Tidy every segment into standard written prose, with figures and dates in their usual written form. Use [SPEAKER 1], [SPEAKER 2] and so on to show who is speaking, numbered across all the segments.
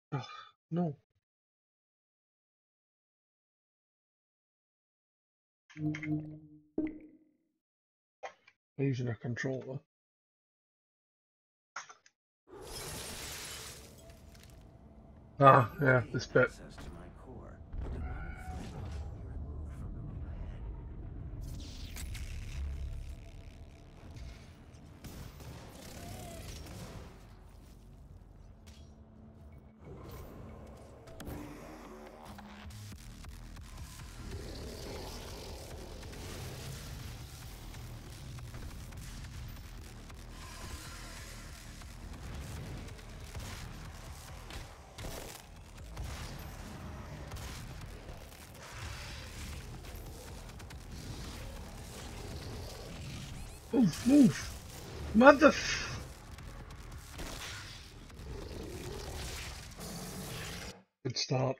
[SPEAKER 1] Ugh, no. I'm using a controller. Ah, yeah, this bit.
[SPEAKER 2] Access to my core. Demonic threat must be removed from the room ahead.
[SPEAKER 1] Move, move! Mother Good start.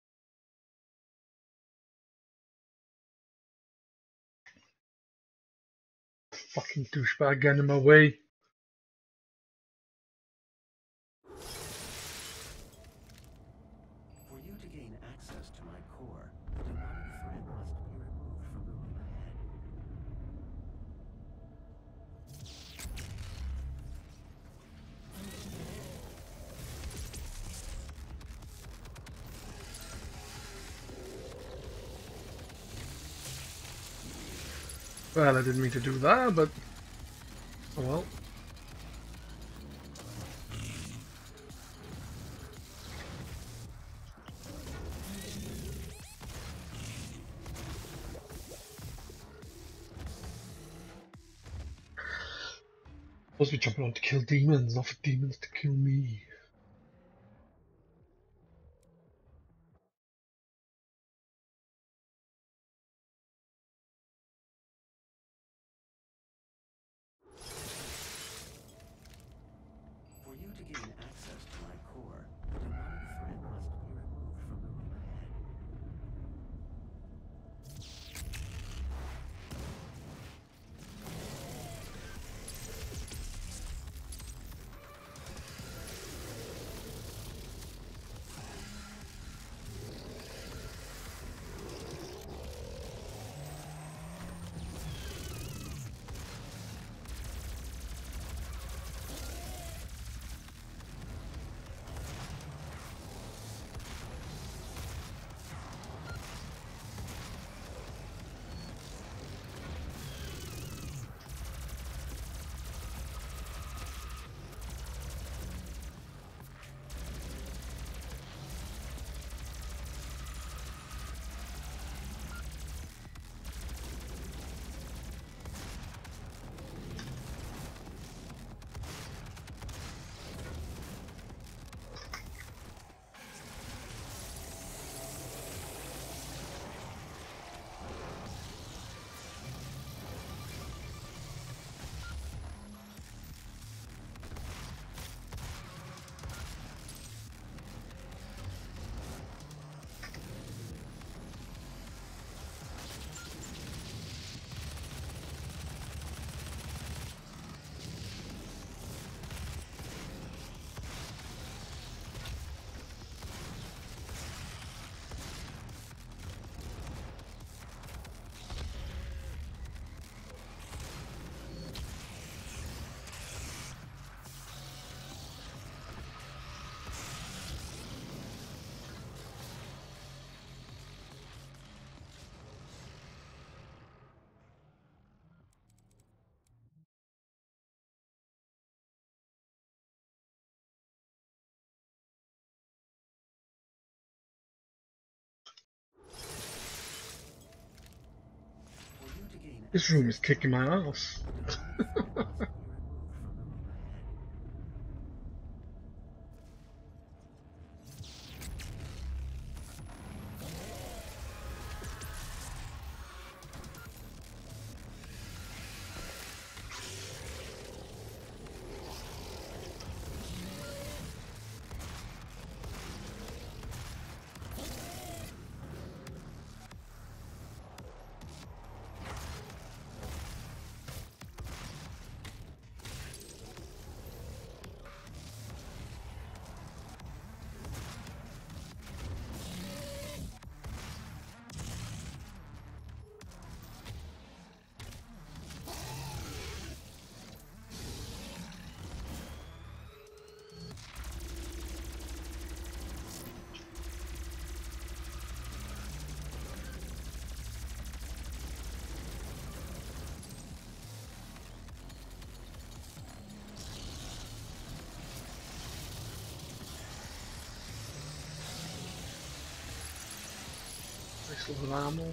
[SPEAKER 1] Fucking douchebag getting in my way.
[SPEAKER 2] For you to gain access to my core, the demonic threat must be removed from the room ahead.
[SPEAKER 1] Well, I didn't mean to do that, but oh well. Supposed to be jumping on to kill demons, not for demons to kill me.
[SPEAKER 2] For you to gain access to my core, the demonic threat must be removed from the room ahead. For you to gain
[SPEAKER 1] This room
[SPEAKER 2] access
[SPEAKER 1] is
[SPEAKER 2] to my
[SPEAKER 1] kicking my
[SPEAKER 2] core,
[SPEAKER 1] ass.
[SPEAKER 2] the demonic threat must be removed from the room ahead.
[SPEAKER 1] full of ammo.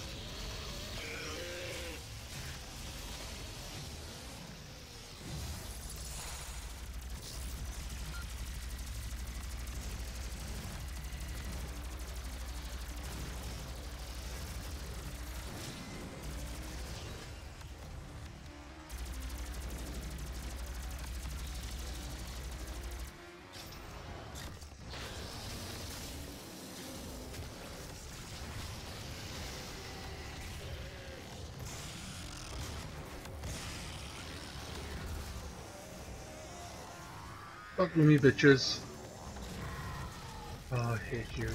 [SPEAKER 1] Fuck with me, bitches. Oh, I hate you.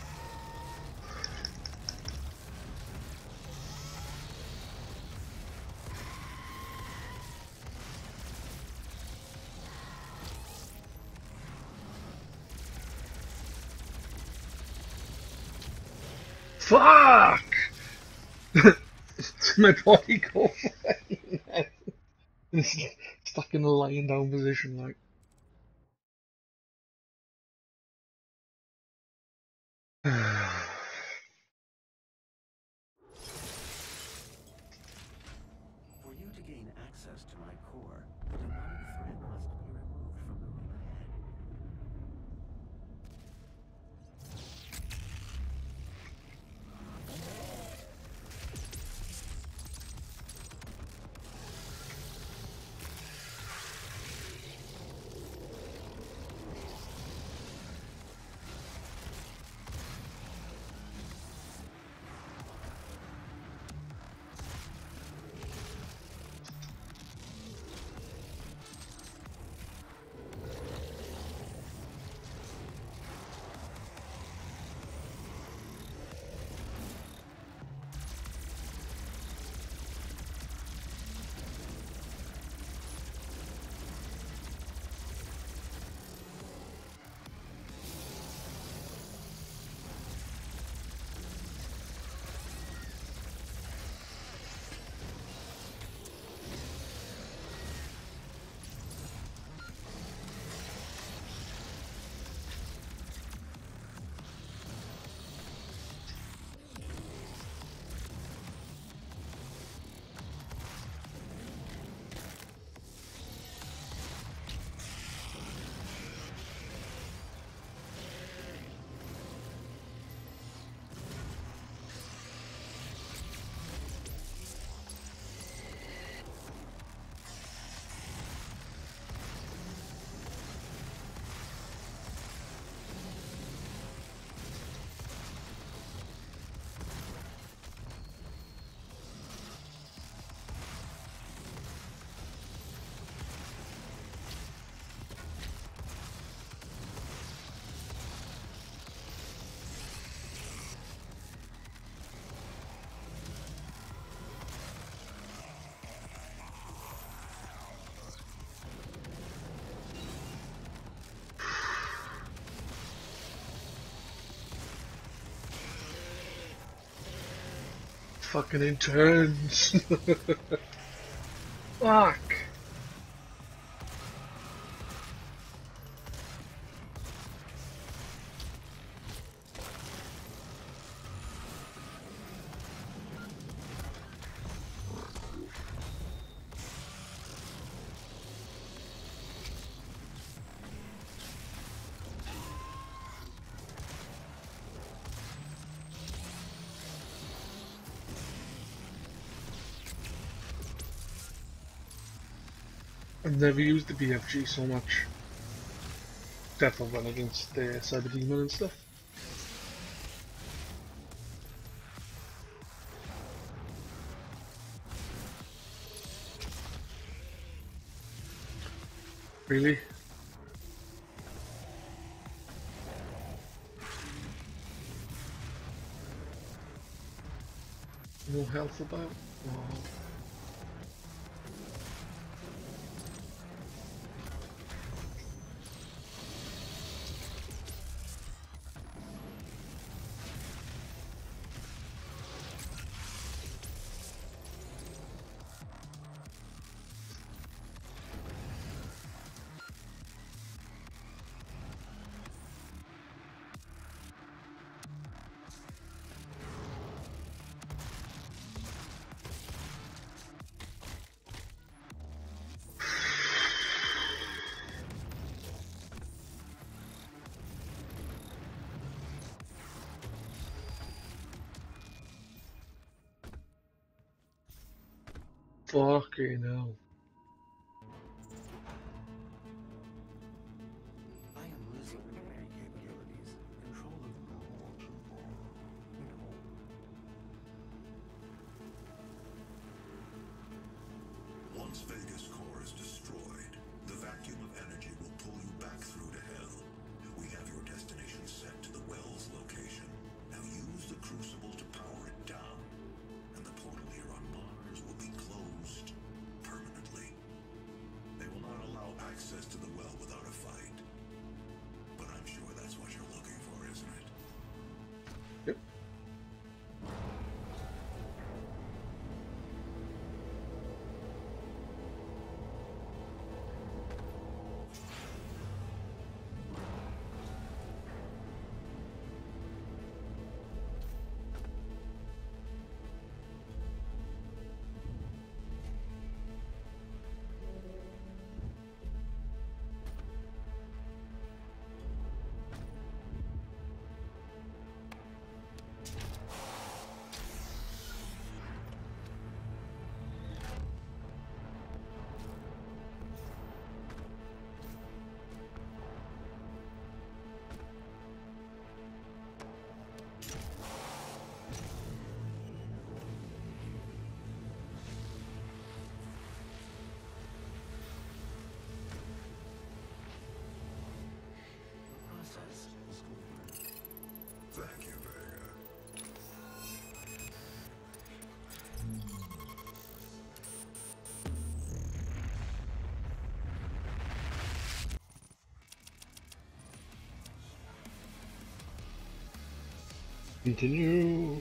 [SPEAKER 1] Fuck! My body go flying. It's stuck in a lying down position, like.
[SPEAKER 2] For you to gain access to my core, the demonic threat must be removed from the room ahead.
[SPEAKER 1] Fucking intense. Fuck. I've never used the BFG so much. Definitely run against the Cyber Demon and stuff. Really? No health about? Oh. Fucking hell.
[SPEAKER 2] I am losing many capabilities. Control of
[SPEAKER 3] Once Vega's core is destroyed, the vacuum of energy will pull you back through to hell. We have your destination set to the well's location. Now use the crucible to power it down, and the portal here on Mars will be closed permanently. They will not allow access to the well without a fight. But I'm sure that's what you're looking for, isn't it?
[SPEAKER 1] Yep.
[SPEAKER 2] process is complete.
[SPEAKER 3] Thank you, Vega.
[SPEAKER 1] Continue.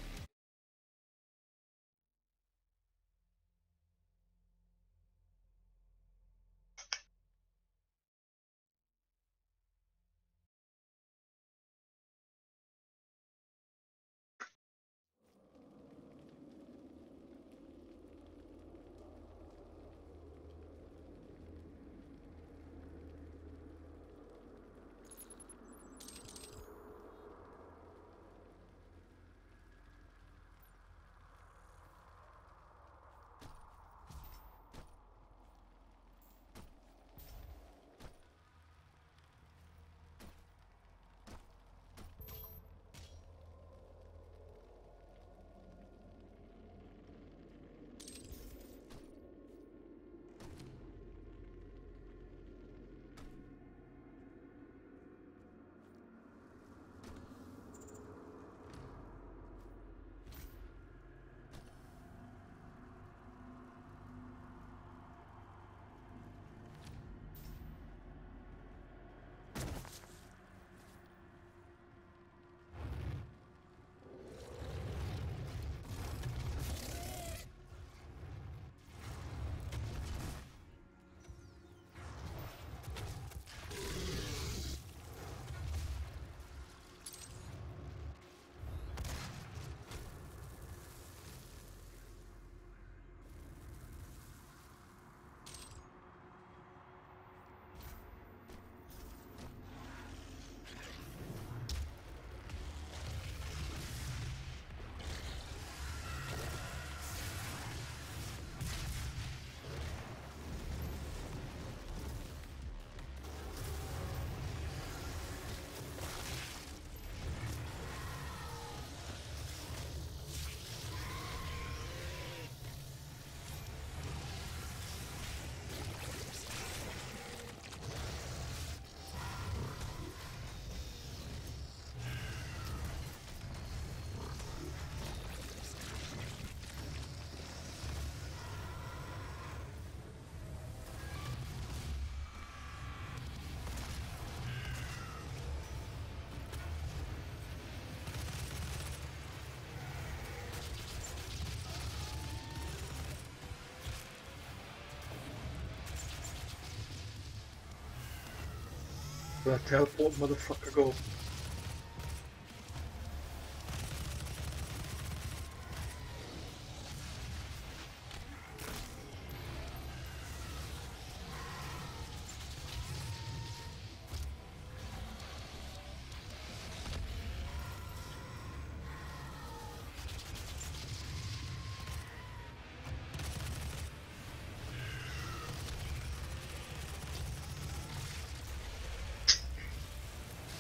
[SPEAKER 1] Where that teleport motherfucker go?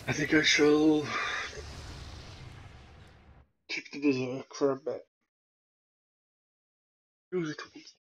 [SPEAKER 1] I think I shall keep the Berserk for a bit. Use it.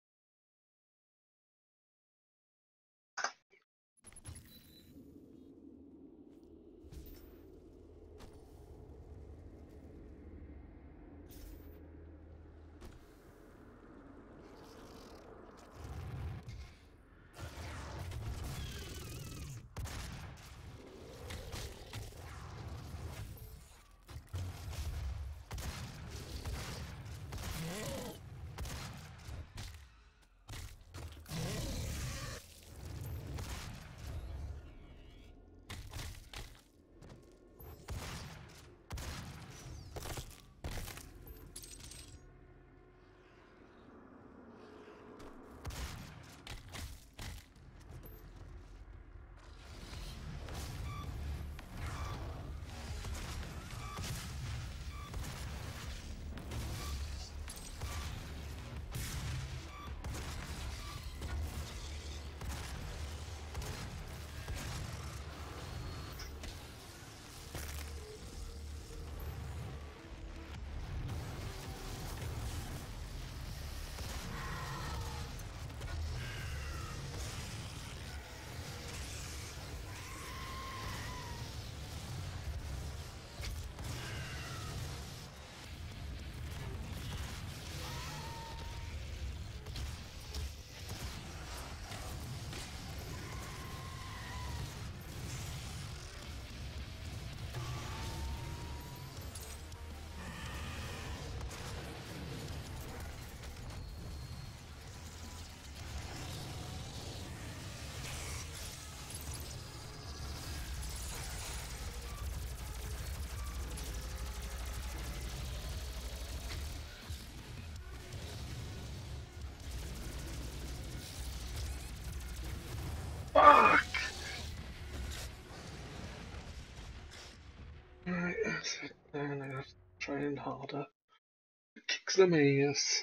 [SPEAKER 1] Fuck! Alright, that's it. Then I gotta try and harder. Kicks the maze.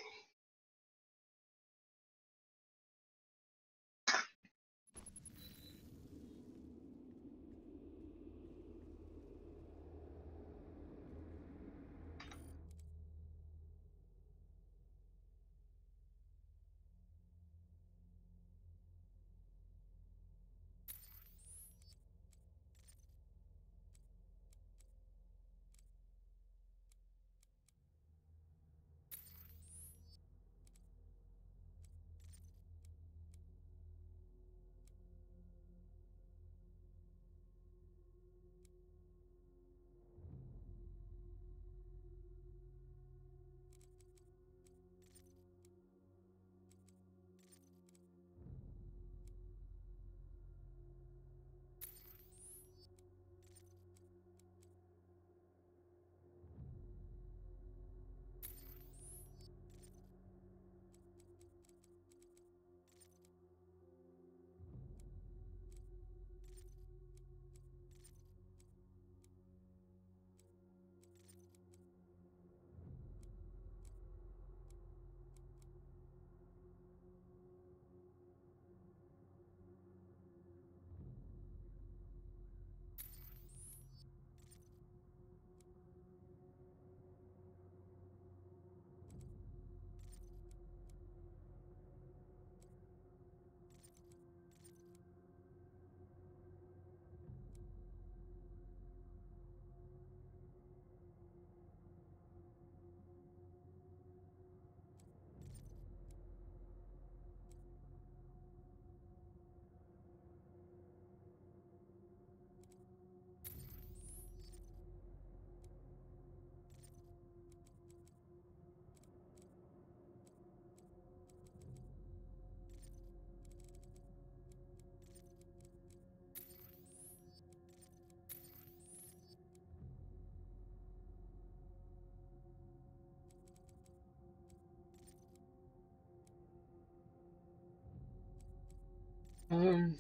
[SPEAKER 1] Um,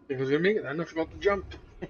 [SPEAKER 1] If I was gonna make it then, I forgot to jump.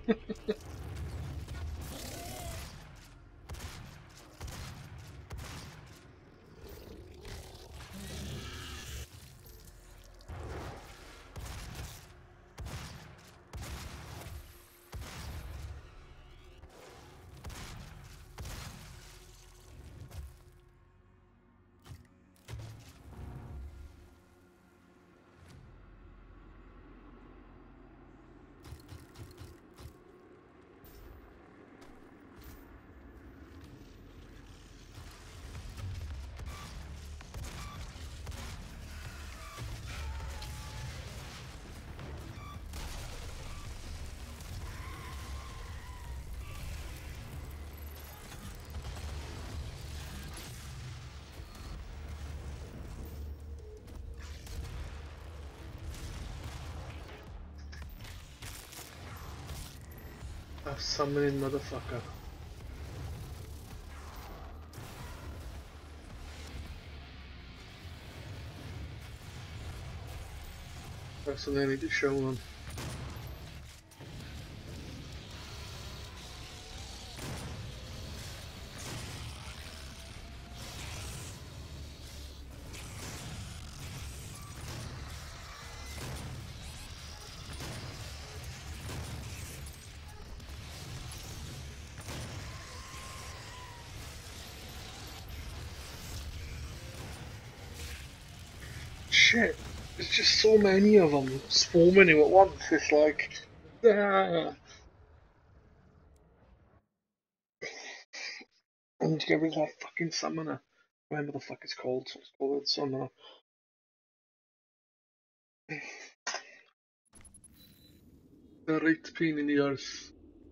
[SPEAKER 1] A summoning motherfucker. That's what I need to show them. Shit, there's just so many of them swarming you at once. It's like, ah. I need to get rid of that fucking summoner. Whatever the fuck it's called. It's called a summoner. The right pain in the arse.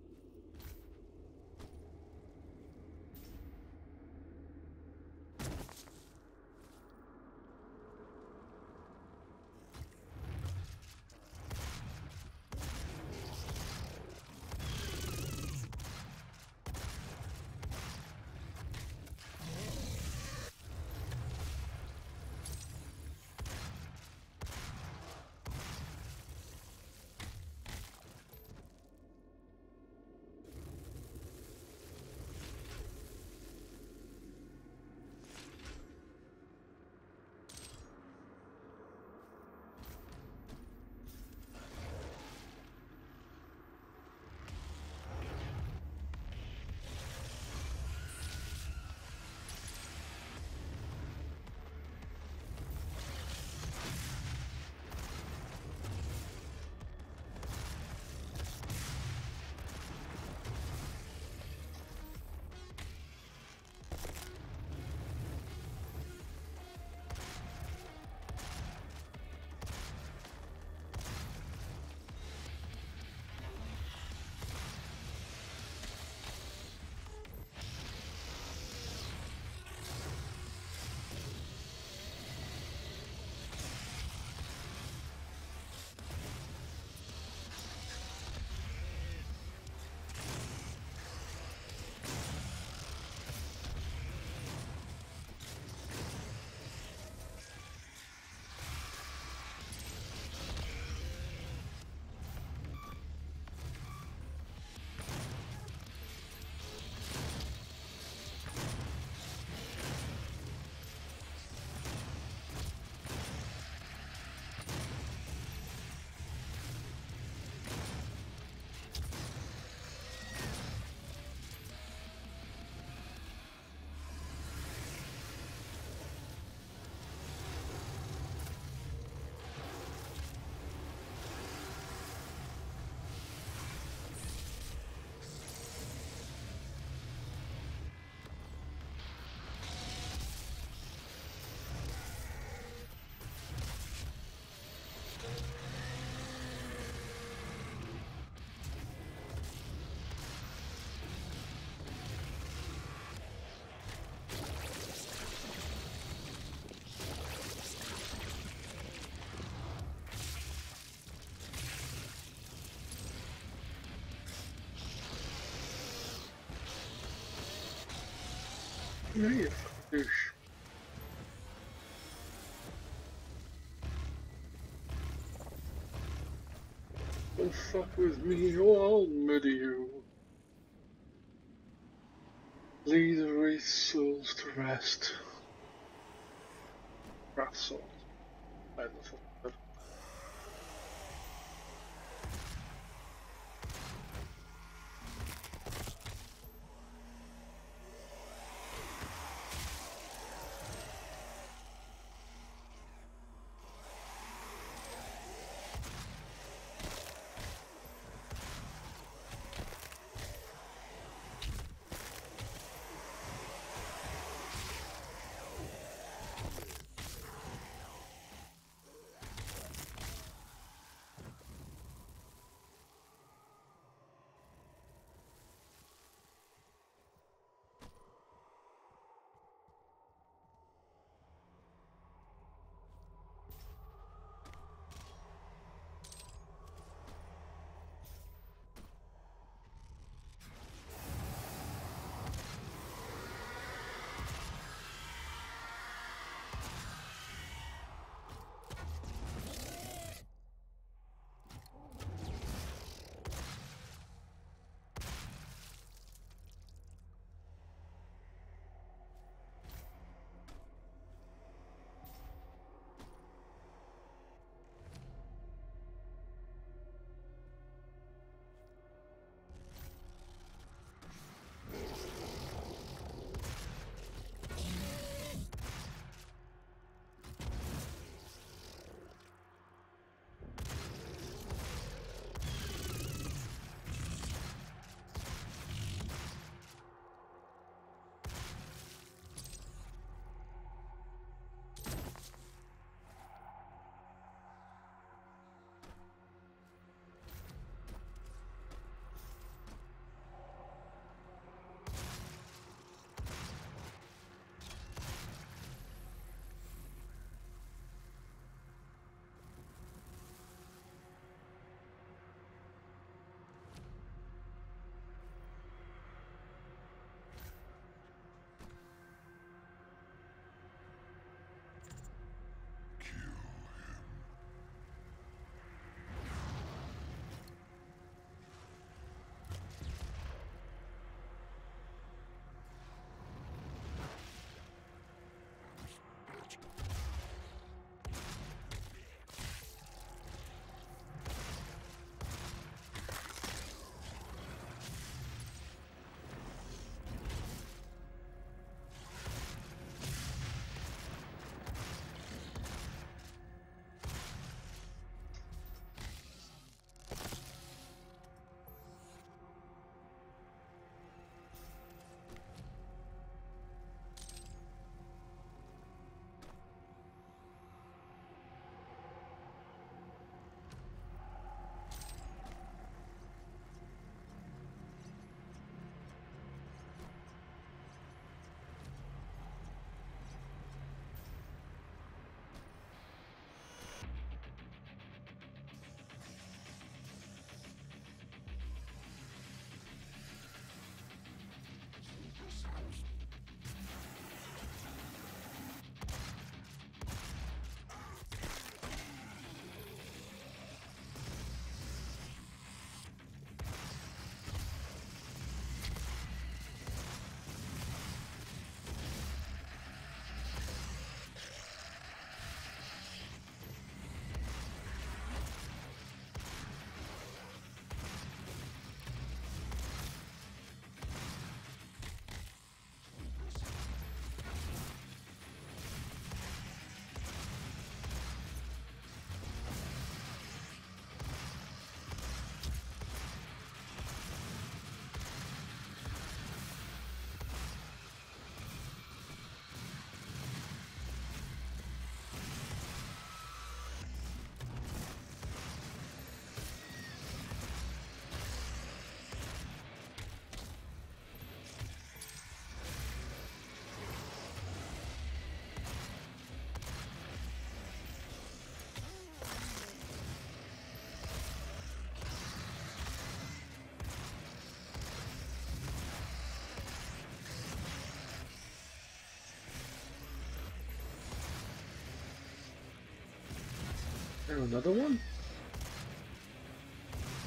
[SPEAKER 1] Yeah, you fucking douche. Don't fuck with me or I'll murder you. Lay the wraith souls to rest. Wrath souls. I don't know. And another one?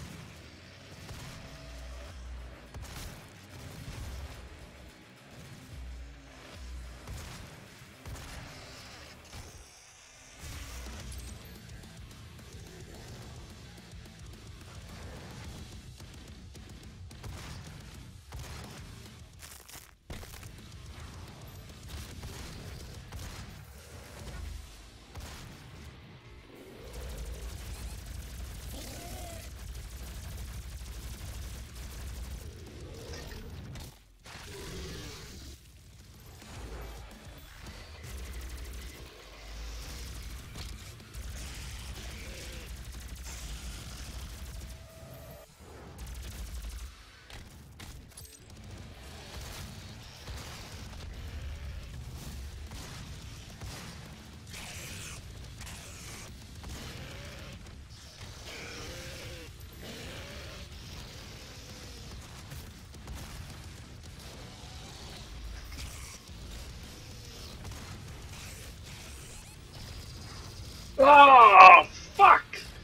[SPEAKER 1] Oh, fuck!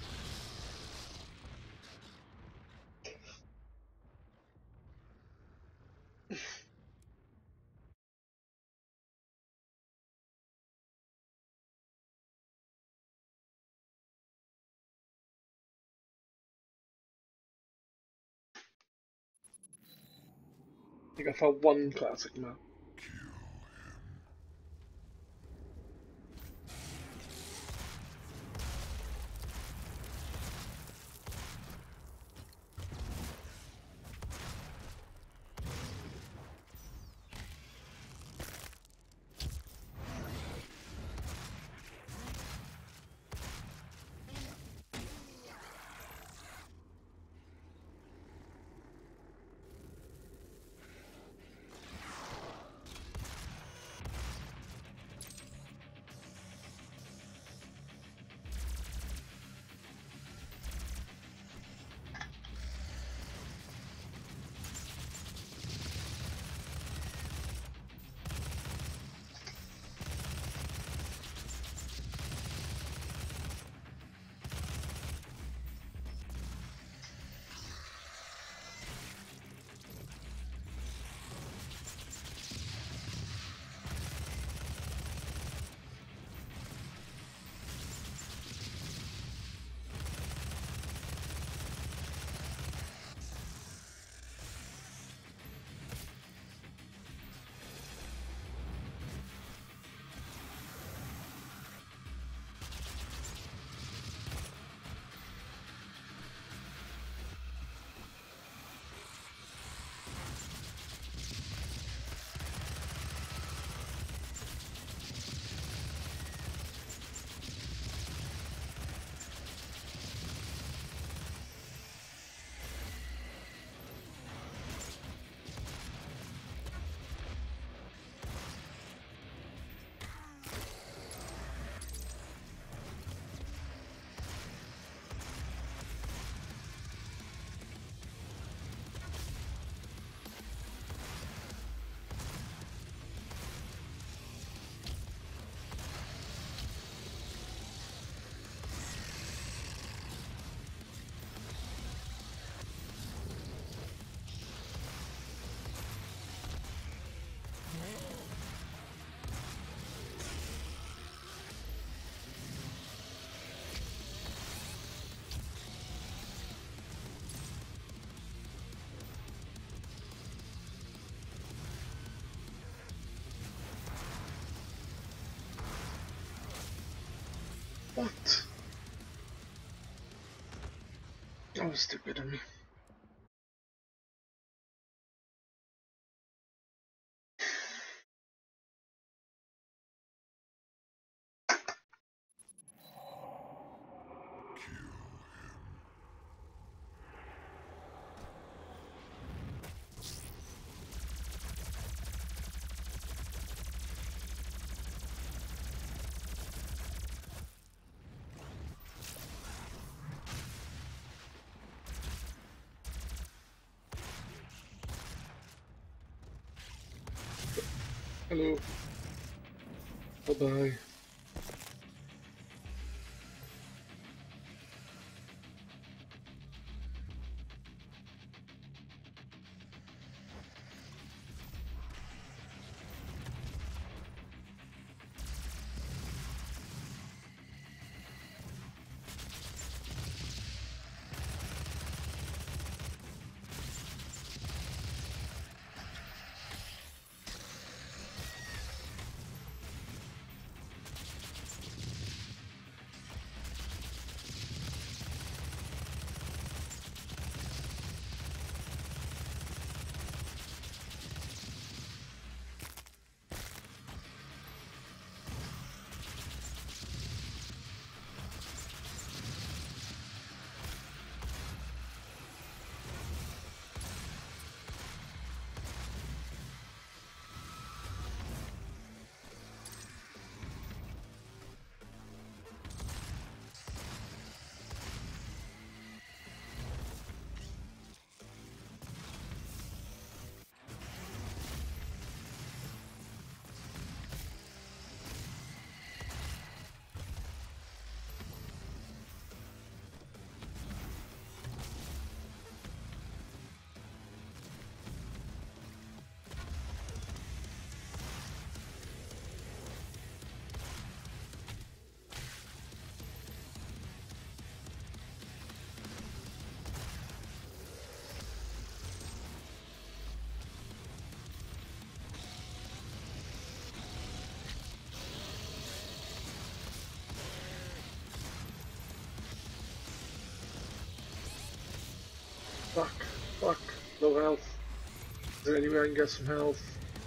[SPEAKER 1] I think I found one classic map. What? That was stupid of me. Hello. Bye-bye. Fuck, fuck, low health. Is there any way I can get some health?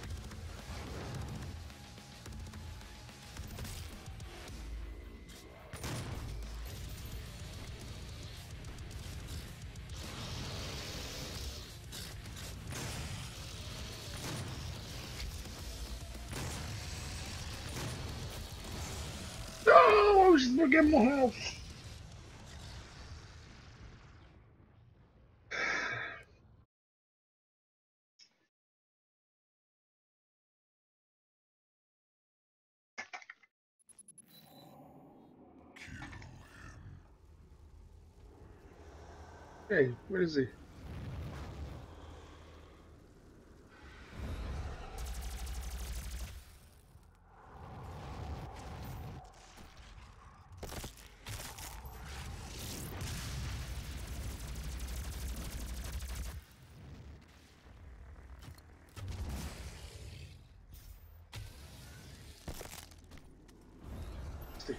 [SPEAKER 1] Oh, I was just getting more health. Hey, where is he? Stay.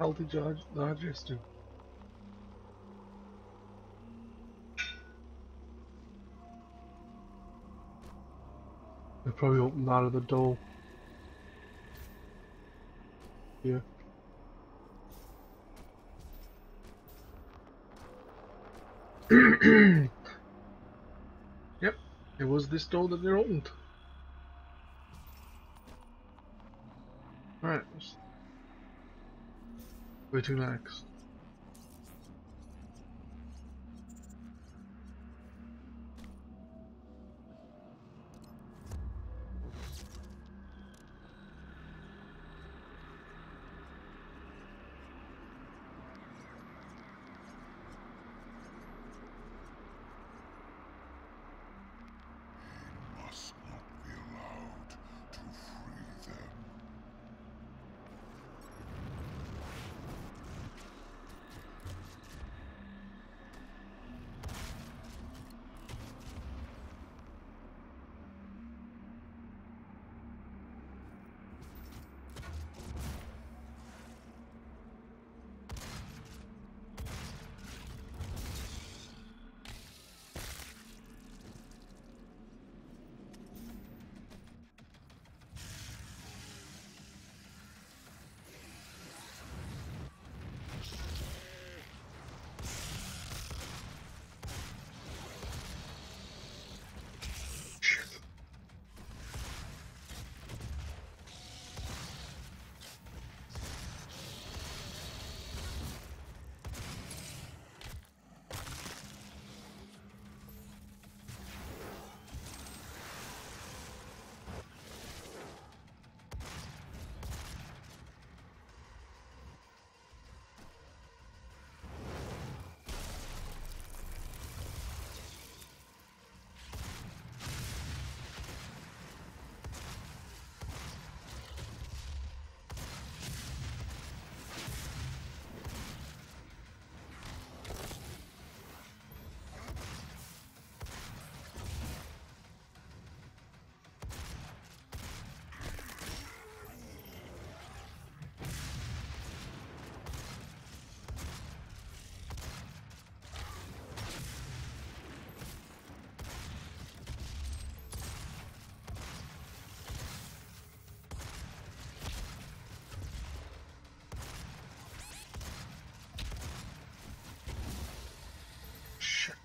[SPEAKER 1] hell did Jarvis do? They probably opened out of the door. Yeah. Yep, it was this door that they opened. Alright, where to next?
[SPEAKER 3] Must not be allowed to free them.
[SPEAKER 1] Shit.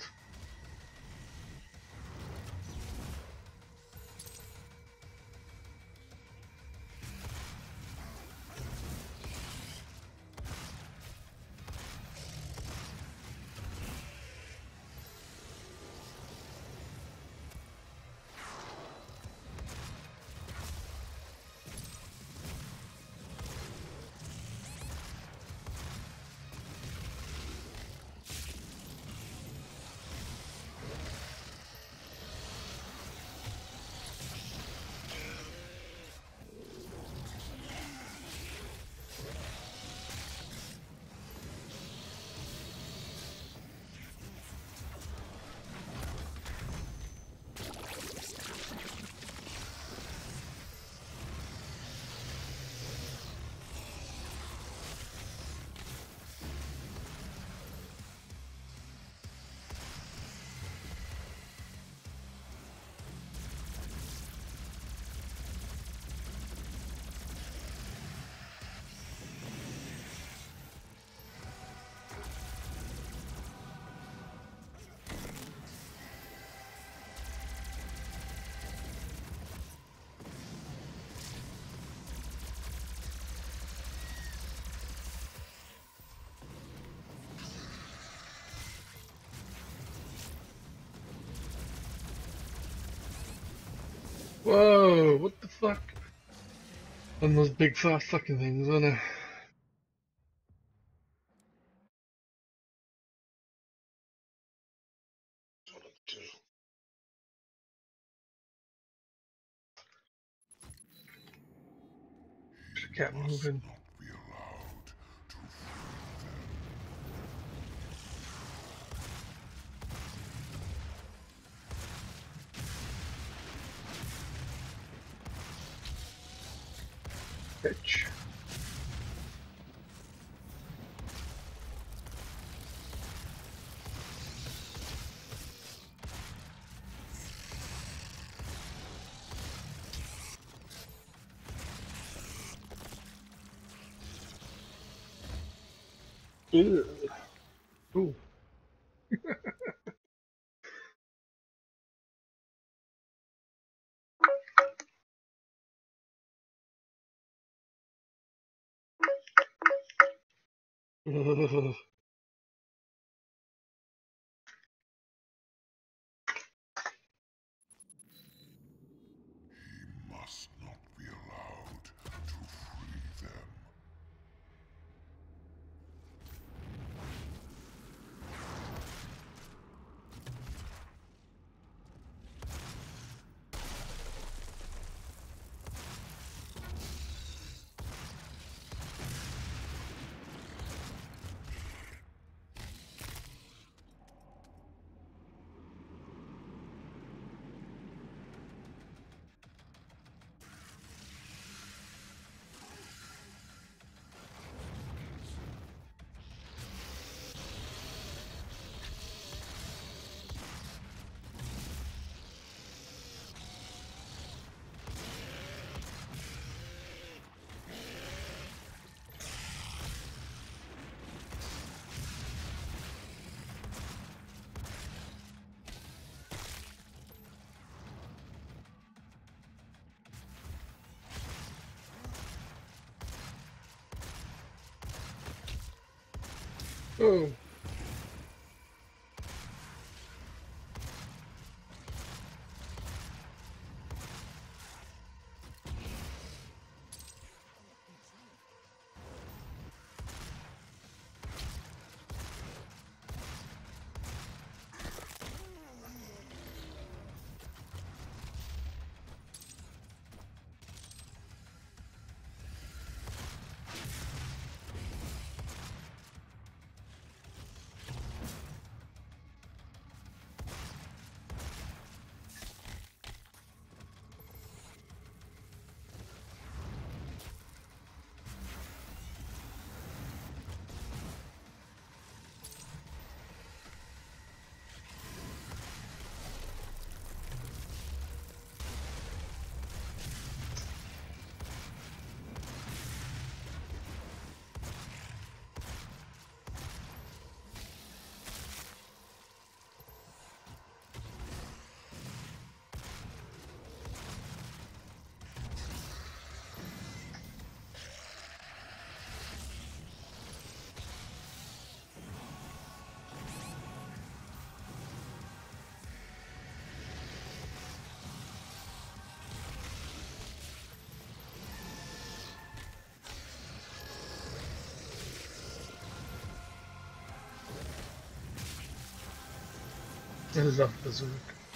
[SPEAKER 1] Whoa, what the fuck? And those big fast fucking things, aren't they? Should've kept moving.
[SPEAKER 3] Not be allowed to free them.
[SPEAKER 1] Bitch. Ugh. Ooh. Ugh.
[SPEAKER 3] He must not be allowed to free them.
[SPEAKER 1] Oh. I love Berserk.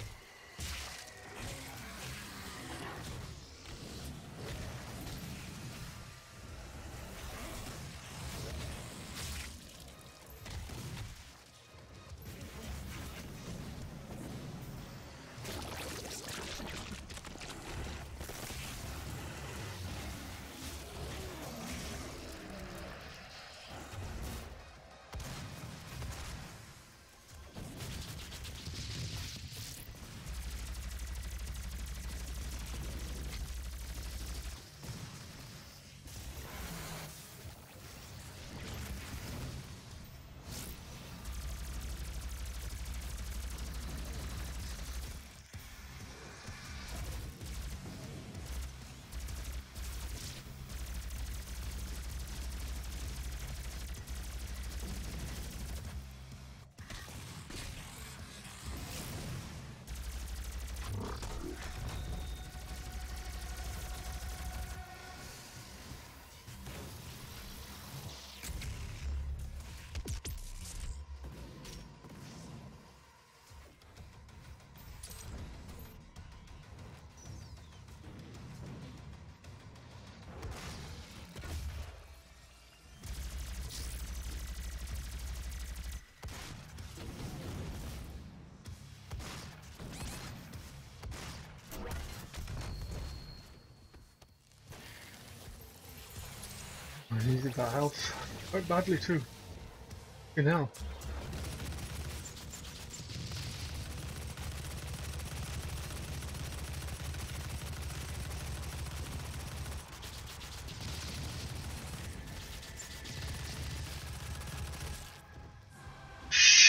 [SPEAKER 1] I needed that health quite badly too. You know.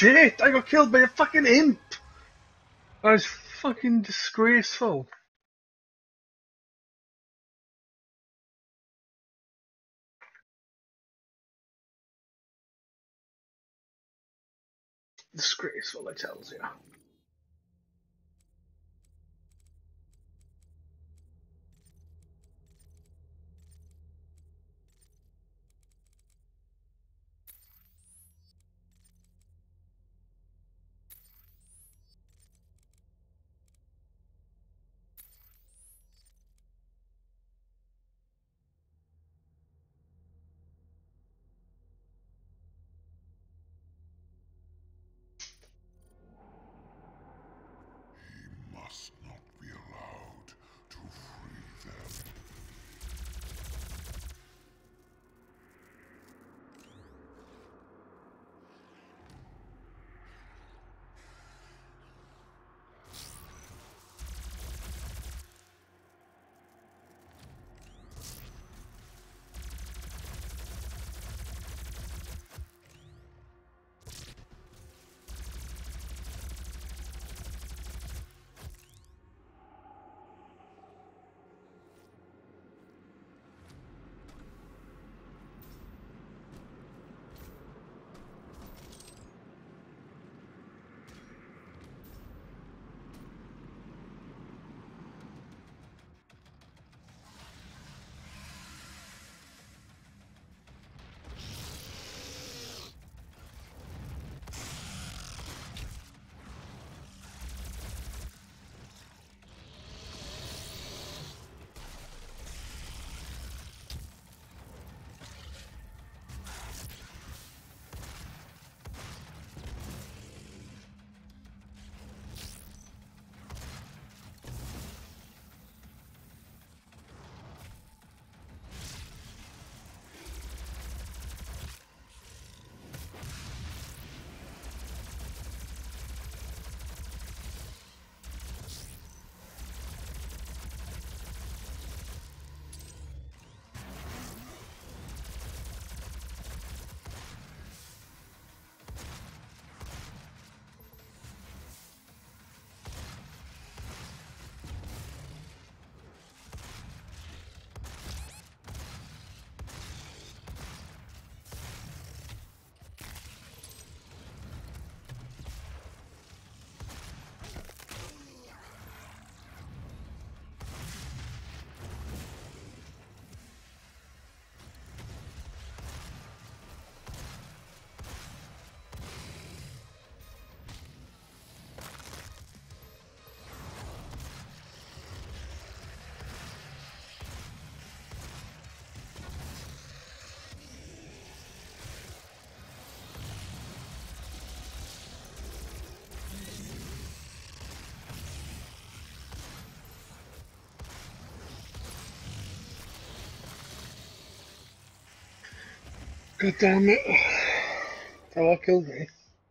[SPEAKER 1] shit! I got killed by a fucking imp! That is fucking disgraceful. Disgraceful, I tells you.
[SPEAKER 3] He must not be allowed to free them. God damn it. That what killed me.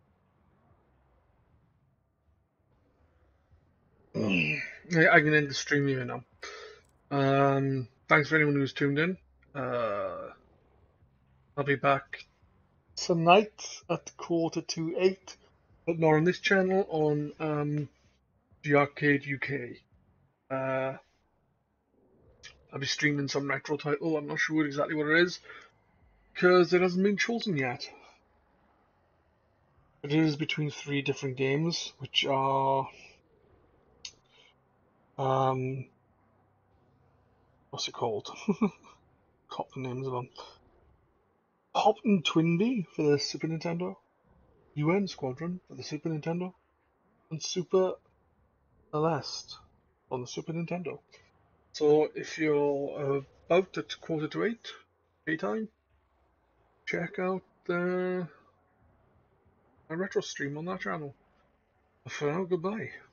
[SPEAKER 3] I can end the stream even now. Thanks for anyone who's tuned in. I'll be back tonight at 7:45, but not on this channel, on the Arcade UK. I'll be streaming some retro title. I'm not sure exactly what it is, because it hasn't been chosen yet. It is between 3 different games, which are what's it called? Got the names of them. Hop and Twinbee for the Super Nintendo, UN Squadron for the Super Nintendo, and Super Celeste on the Super Nintendo. So if you're about at 7:45 daytime, check out a retro stream on that channel. For now, goodbye.